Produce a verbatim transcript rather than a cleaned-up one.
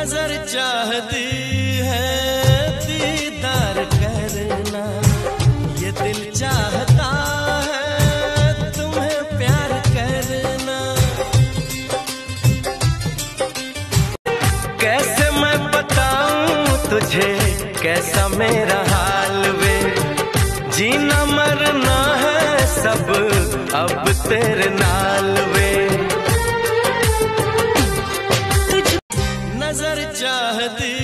नजर चाहती है दीदार करना, ये दिल चाहता है तुम्हें प्यार करना। कैसे मैं बताऊं तुझे कैसा मेरा हाल वे, जीना मरना है सब अब तेरे नाल वे। नजर चाहती